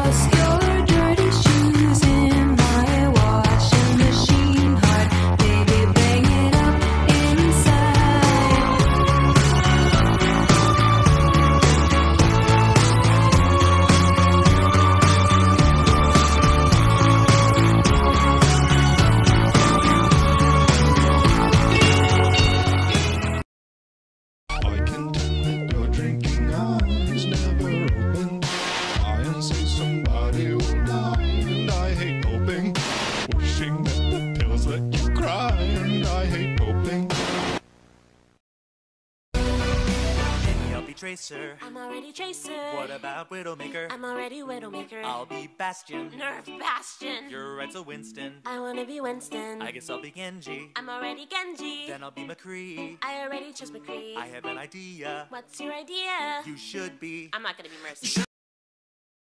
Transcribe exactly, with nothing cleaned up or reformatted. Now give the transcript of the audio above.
Toss your dirty shoes in my washing machine. Hard, baby, bang it up inside. I can tell that your drinking eyes never open. I am so somebody will die, and I hate hoping. Wishing that the pills let you cry, and I hate hoping. Can you help me, Tracer? I'm already Tracer. What about Widowmaker? I'm already Widowmaker. I'll be Bastion. Nerf Bastion. You're right, so Winston. I wanna be Winston. I guess I'll be Genji. I'm already Genji. Then I'll be McCree. I already chose McCree. I have an idea. What's your idea? You should be. I'm not gonna be Mercy.